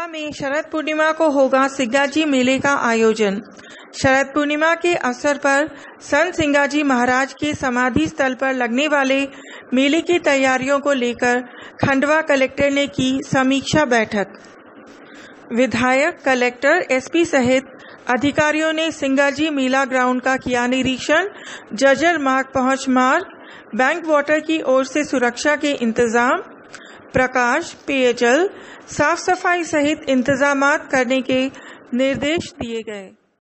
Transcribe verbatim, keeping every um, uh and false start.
खंडवा में शरद पूर्णिमा को होगा सिंगाजी मेले का आयोजन। शरद पूर्णिमा के अवसर पर संत सिंगाजी महाराज के समाधि स्थल पर लगने वाले मेले की तैयारियों को लेकर खंडवा कलेक्टर ने की समीक्षा बैठक। विधायक, कलेक्टर, एसपी सहित अधिकारियों ने सिंगाजी मेला ग्राउंड का किया निरीक्षण। जर्जर मार्ग पहुंच मार्ग, बैंक वाटर की ओर से सुरक्षा के इंतजाम, प्रकाश, पेयजल, साफ सफाई सहित इंतजामात करने के निर्देश दिए गए।